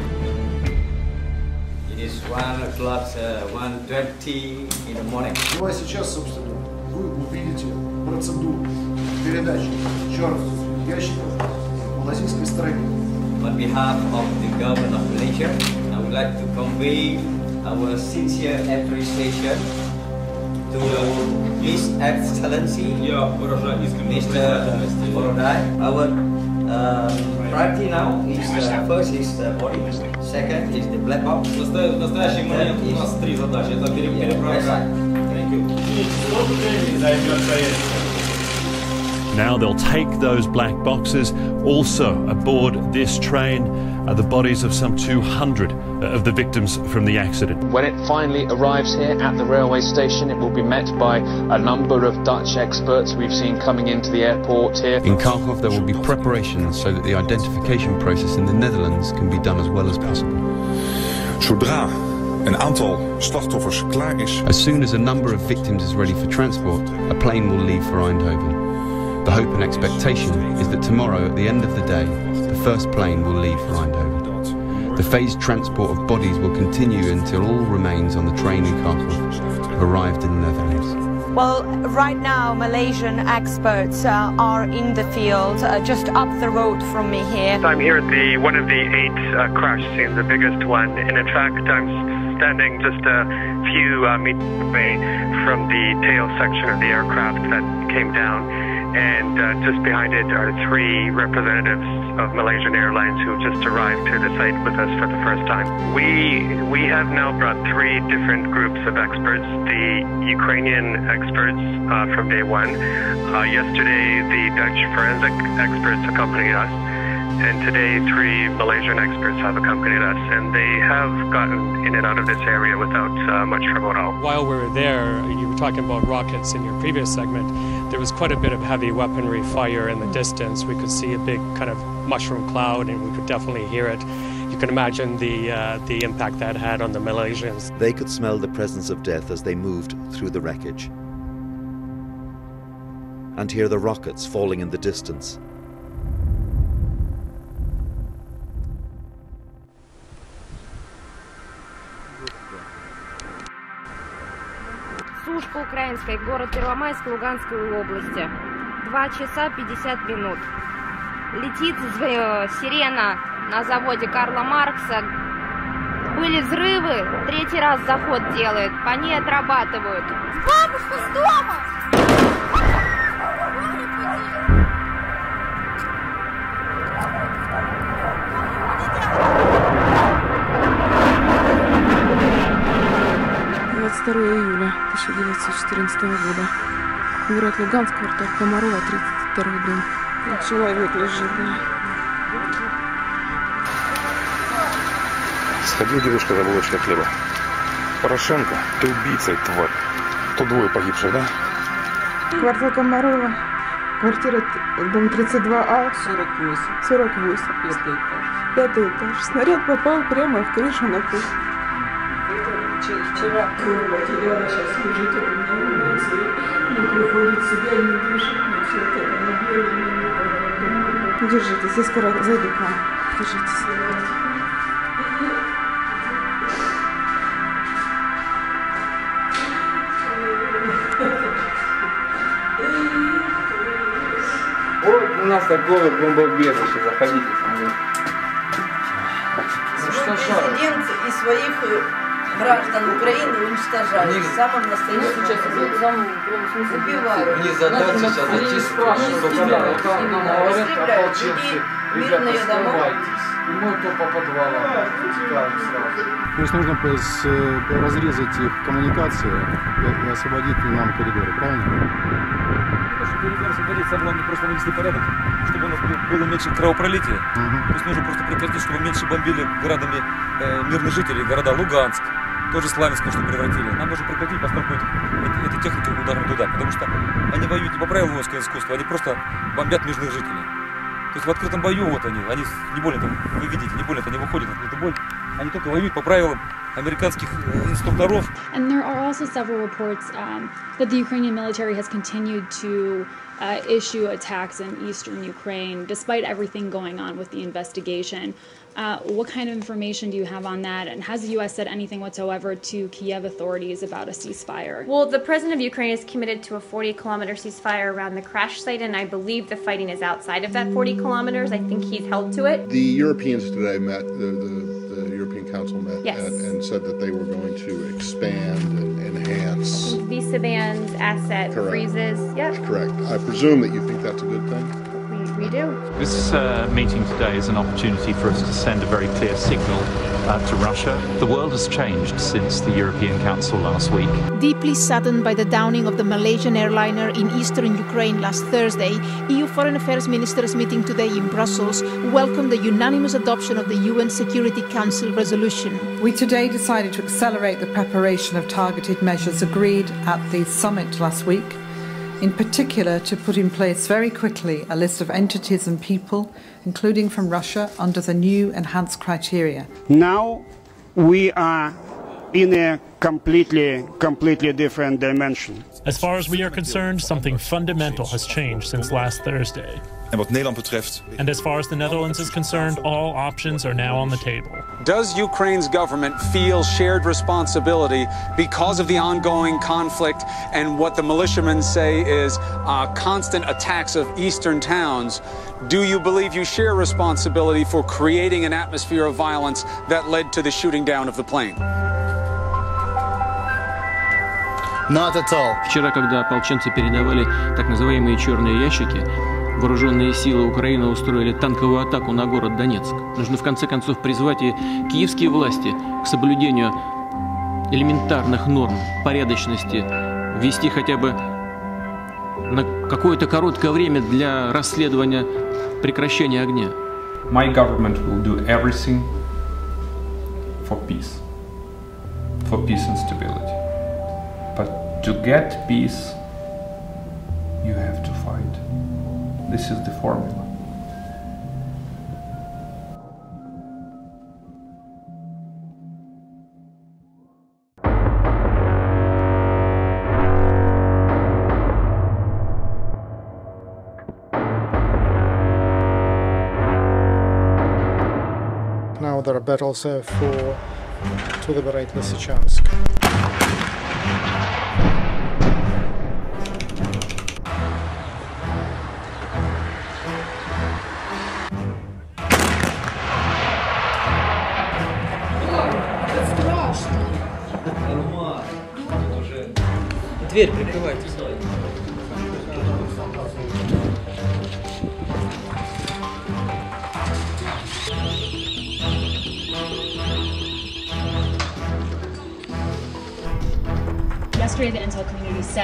It is one o'clock, uh, one twenty in the morning. Сейчас, собственно, вы увидите процедуру передачи черных ящиков малазийской стороне. On behalf of the government of Malaysia, I would like to convey our sincere appreciation to His Excellency Mister Borodai. Our uh, priority now is uh, first is the body, second is the black box. В настоящий момент у нас три задачи. Это переправка. Now they'll take those black boxes. Also aboard this train are the bodies of some two hundred of the victims from the accident. When it finally arrives here at the railway station, it will be met by a number of Dutch experts we've seen coming into the airport here. In Kharkov there will be preparations so that the identification process in the Netherlands can be done as well as possible. Zodra een aantal slachtoffers klaar is. As soon as a number of victims is ready for transport, a plane will leave for Eindhoven. The hope and expectation is that tomorrow, at the end of the day, the first plane will leave for Eindhoven. The phased transport of bodies will continue until all remains on the train in Kharkov have arrived in the Netherlands. Well, right now, Malaysian experts uh, are in the field, uh, just up the road from me here. I'm here at the one of the eight uh, crash scenes, the biggest one, and in fact, I'm standing just a few uh, meters away from the tail section of the aircraft that came down. And uh, just behind it are three representatives of Malaysian Airlines who just arrived to the site with us for the first time. We we have now brought three different groups of experts. The Ukrainian experts uh, from day one. Uh, yesterday, the Dutch forensic experts accompanied us. And today, three Malaysian experts have accompanied us, and they have gotten in and out of this area without uh, much trouble at all. While we were there, you were talking about rockets in your previous segment. There was quite a bit of heavy weaponry fire in the distance. We could see a big kind of mushroom cloud, and we could definitely hear it. You can imagine the, uh, the impact that had on the Malaysians. They could smell the presence of death as they moved through the wreckage, and hear the rockets falling in the distance. Сушка украинская, город Первомайск, Луганской области. Два часа пятьдесят минут. Летит сирена на заводе Карла Маркса. Были взрывы, третий раз заход делает, по ней отрабатывают. Бабушка с дома! двадцать второго июля тысяча девятьсот четырнадцатого года. Город Луганск, квартал Комарова, тридцать второй дом. Человек лежит, да. Сходил дедушка за булочкой хлеба. Порошенко, ты убийца, тварь. Тут двое погибших, да? Квартал Комарова. Квартира, дом тридцать два А. сорок восемь. сорок восемь. Пятый этаж. Пятый этаж. Снаряд попал прямо в крышу на кухню. Вчера кровь потеряла, сейчас лежит у меня на улице. Не приходит в себя, не дышит, но все это на белом. Держитесь, я скоро зайду к вам. Держитесь. Вот у нас такое бомбоубежище, заходите. Президент и своих граждан Украины уничтожают. В самом настоящем сейчас убивают. Мне задача сейчас зачистить. Истребляют людей, мирные дома. И мы то по подвалам утекаем сразу. То есть нужно разрезать их коммуникации и освободить нам коридоры, правильно? Чтобы коридор освободить, самое главное просто навести порядок, чтобы у нас было меньше кровопролития. Uh-huh. То есть нужно просто прекратить, чтобы меньше бомбили городами э, мирных жителей, города Луганск, тоже Славянск, что превратили. Нам нужно прекратить постановку этих, этой техники ударом туда, потому что они воюют не по правилам воинского искусства, они просто бомбят мирных жителей. То есть в открытом бою вот они, они не более там, вы видите, не более они выходят в открытый бой, они только воюют по правилам американских инструкторов. And there are also several reports um, that the Ukrainian military has continued to uh, issue attacks in eastern Ukraine, despite everything going on with the investigation. Uh, what kind of information do you have on that? And has the U S said anything whatsoever to Kiev authorities about a ceasefire? Well, the president of Ukraine is committed to a forty kilometer ceasefire around the crash site, and I believe the fighting is outside of that forty kilometers. I think he's held to it. The Europeans today met, the, the, the European Council met Yes. at, and said that they were going to expand and enhance. Visa bans, asset Correct. freezes. Yep, Correct. I presume that you think that's a good thing? we, we do. This uh, meeting today is an opportunity for us to send a very clear signal uh, to Russia. The world has changed since the European Council last week. Deeply saddened by the downing of the Malaysian airliner in eastern Ukraine last Thursday, E U Foreign Affairs ministers meeting today in Brussels welcomed the unanimous adoption of the U N Security Council resolution. We today decided to accelerate the preparation of targeted measures agreed at the summit last week, in particular to put in place very quickly a list of entities and people, including from Russia, under the new enhanced criteria. Now we are in a completely, completely different dimension. As far as we are concerned, something fundamental has changed since last Thursday. En wat Nederland betreft... And as far as the Netherlands is concerned, all options are now on the table. Does Ukraine's government feel shared responsibility because of the ongoing conflict and what the militiamen say is uh, constant attacks of eastern towns? Do you believe you share responsibility for creating an atmosphere of violence that led to the shooting down of the plane? Not at all. Вчера, когда ополченцы передавали так называемые черные ящики, вооруженные силы Украины устроили танковую атаку на город Донецк. Нужно в конце концов призвать и киевские власти к соблюдению элементарных норм порядочности, ввести хотя бы на какое-то короткое время для расследования прекращения огня. My government will do everything for peace, for peace and stability. But to get peace, you have to fight. This is the formula. Now there are battles uh, for to liberate Lysychansk. Дверь прикрывайте. Yesterday, the intel community said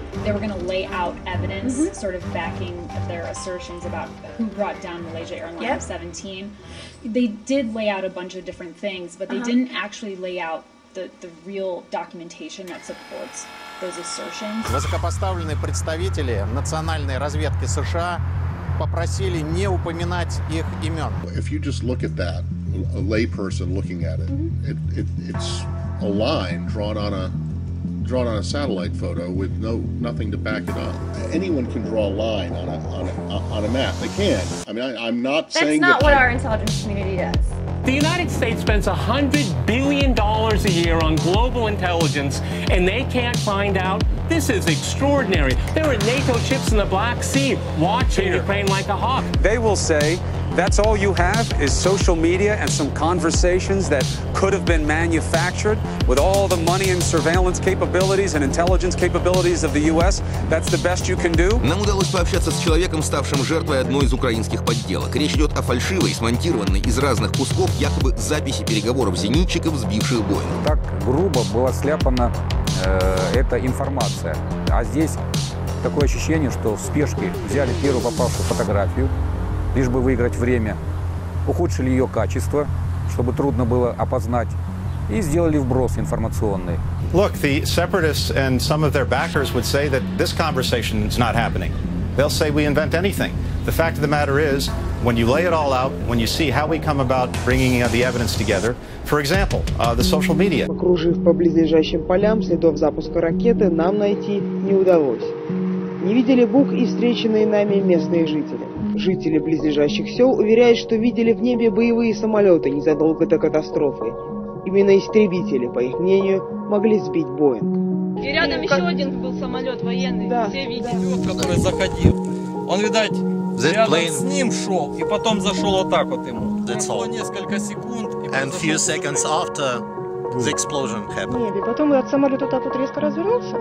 they were going to lay out evidence, mm-hmm. sort of backing their assertions about who brought down Malaysia Airlines yep. seventeen. They did lay out a bunch of different things, but they uh-huh. didn't actually lay out the, the real documentation that supports those assertions. Высокопоставленные представители национальной разведки США попросили не упоминать их имен. If you just look at that, a layperson looking at it, mm-hmm. it, it it's a line drawn on a drawn on a satellite photo with no nothing to back it up. Anyone can draw a line on a on a, on a map. They can. I mean, I, I'm not That's saying not that what I, our intelligence community does. The United States spends one hundred billion dollars a year on global intelligence, and they can't find out? This is extraordinary. There are NATO ships in the Black Sea watching Here. Ukraine like a hawk. They will say, that's all you have is social media and some conversations that could have been manufactured with all the money and surveillance capabilities and intelligence capabilities of the U S. That's the best you can do. Нам удалось пообщаться с человеком, ставшим жертвой одной из украинских подделок. Речь идет о фальшивой, смонтированной из разных кусков якобы записи переговоров зенитчиков, сбивших Боинг. Так грубо была сляпана э, эта информация. А здесь такое ощущение, что в спешке взяли первую попавшую фотографию, лишь бы выиграть время, ухудшили ее качество, чтобы трудно было опознать, и сделали вброс информационный. Look, the separatists and some of their backers would say that this conversation is not happening. They'll say we invent anything. The fact of the matter is, when you lay it all out, when you see how we come about bringing the evidence together, for example, uh, the social media. Окружив по близлежащим полям, следов запуска ракеты нам найти не удалось. Не видели бук и встреченные нами местные жители. Жители близлежащих сел уверяют, что видели в небе боевые самолеты незадолго до катастрофы. Именно истребители, по их мнению, могли сбить Боинг. И рядом ну, еще как... один был самолет военный, да, все видели. Да. Который заходил, он, видать, That рядом plane... с ним шел, и потом зашел вот так вот ему. Прошло несколько секунд, и And few seconds after the explosion happened. Нет, и потом этот самолет вот так вот резко развернулся,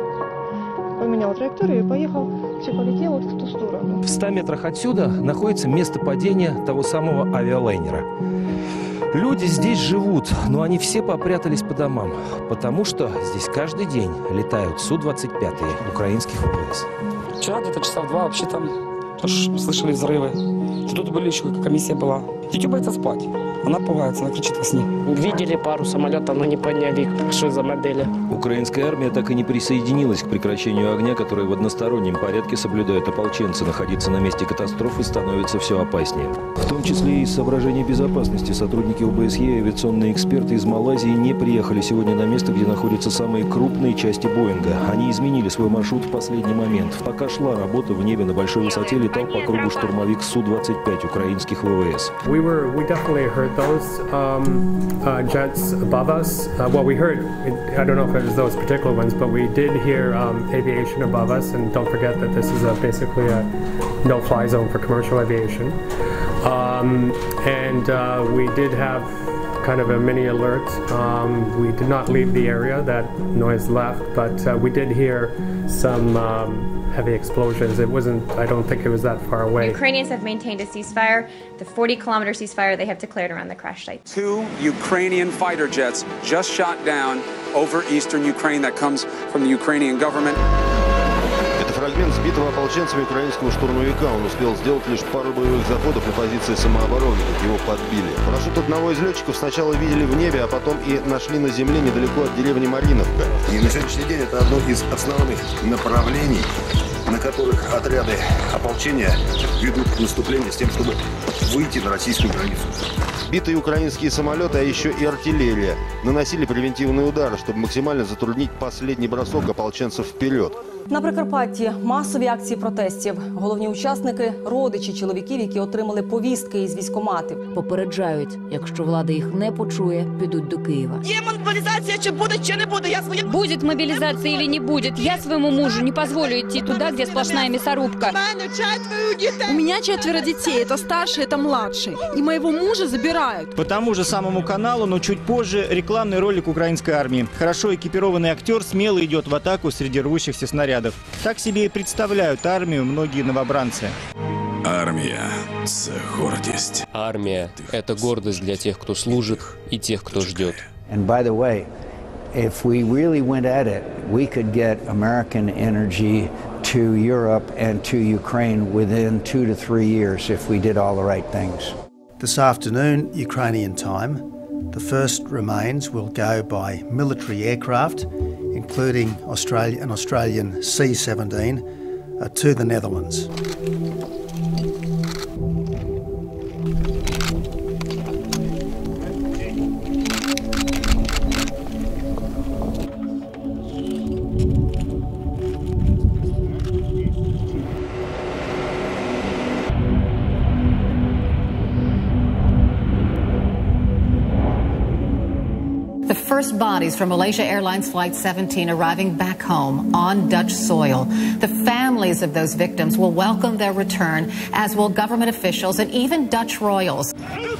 поменял траекторию и поехал, все полетело вот в ту сторону. В ста метрах отсюда находится место падения того самого авиалайнера. Люди здесь живут, но они все попрятались по домам, потому что здесь каждый день летают Су двадцать пять украинских ВВС. Вчера где-то часа в два вообще там тоже слышали взрывы. Тут были еще, как комиссия была. Дитё боится спать. Она пугается, она кричит во сне. Видели пару самолетов, но не поняли, что за модели. Украинская армия так и не присоединилась к прекращению огня, которое в одностороннем порядке соблюдают ополченцы. Находиться на месте катастрофы становится все опаснее. В том числе и из соображений безопасности сотрудники О Бэ Эс Е и авиационные эксперты из Малайзии не приехали сегодня на место, где находятся самые крупные части Боинга. Они изменили свой маршрут в последний момент. Пока шла работа, в небе на большой высоте летал по кругу штурмовик Су двадцать пять украинских ВВС. We were, we definitely heard those um, uh, jets above us. Uh, well, we heard, I don't know if it was those particular ones, but we did hear um, aviation above us. And don't forget that this is a, basically a no-fly zone for commercial aviation. Um, and uh, we did have kind of a mini alert. Um, we did not leave the area, that noise left, but uh, we did hear some um, heavy explosions. It wasn't, I don't think it was that far away. Ukrainians have maintained a ceasefire, the forty kilometer ceasefire they have declared around the crash site. Two Ukrainian fighter jets just shot down over eastern Ukraine. That comes from the Ukrainian government. Это фрагмент сбитого ополченцами украинского штурмовика. Он успел сделать лишь пару боевых заходов на позиции самообороны, как его подбили. Парашют одного из летчиков сначала видели в небе, а потом и нашли на земле недалеко от деревни Мариновка. И на сегодняшний день это одно из основных направлений, на которых отряды ополчения ведут наступление с тем, чтобы выйти на российскую границу. Битые украинские самолеты, а еще и артиллерия, наносили превентивные удары, чтобы максимально затруднить последний бросок ополченцев вперед. На Прикарпатті масові акції протестів. Головні учасники – родичі чоловіків, які отримали повістки із військкоматів. Попереджають, якщо влада їх не почує, підуть до Києва. Є мобілізація, чи буде, чи не буде. Я своє... Будет мобилизация или не будет, я своему мужу не позволю идти туда, где сплошная мясорубка. У меня четверо детей, это старший, это младший. И моего мужа забирают. По тому же самому каналу, но чуть позже, рекламный ролик украинской армии. Хорошо экипированный актер смело идет в атаку среди рвущихся снарядов. Так себе и представляют армию многие новобранцы. Армия – это гордость. Армия – это гордость для тех, кто служит, и тех, кто ждет. And by the way, if we really went at it, we could get American energy to Europe and to Ukraine within two to three years if we did all the right things. This afternoon, Ukrainian time, the first remains will go by military aircraft, including Australia, an Australian C seventeen, uh, to the Netherlands. The first bodies from Malaysia Airlines Flight seventeen arriving back home on Dutch soil. The families of those victims will welcome their return, as will government officials and even Dutch royals.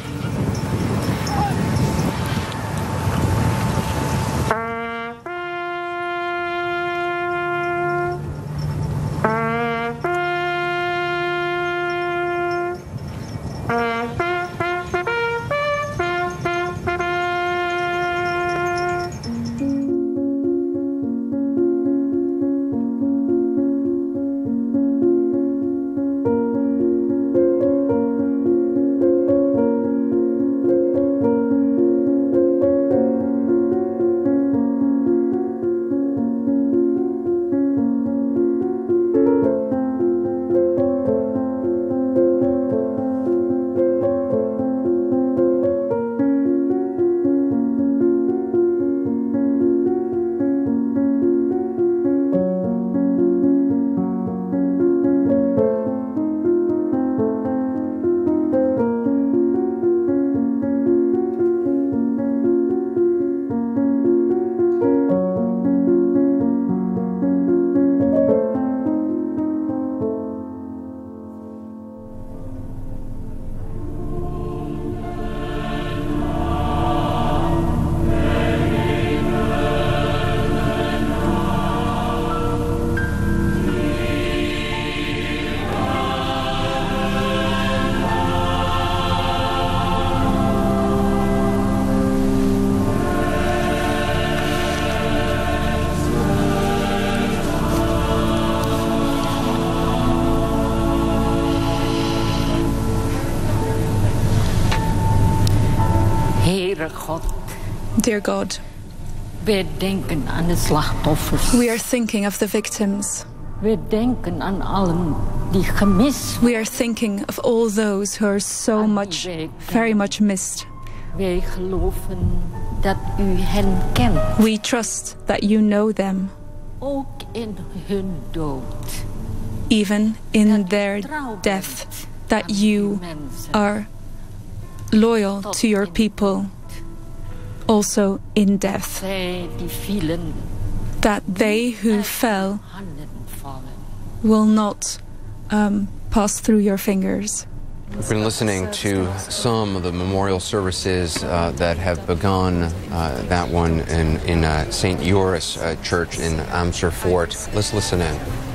Dear God, we are thinking of the victims. We are thinking of all those who are so much, very much missed. We trust that you know them, even in their death, that you are loyal to your people, also in death, that they who fell will not um, pass through your fingers. We've been listening to some of the memorial services uh, that have begun, uh, that one in, in uh, Saint Joris uh, Church in Amersfoort. Let's listen in.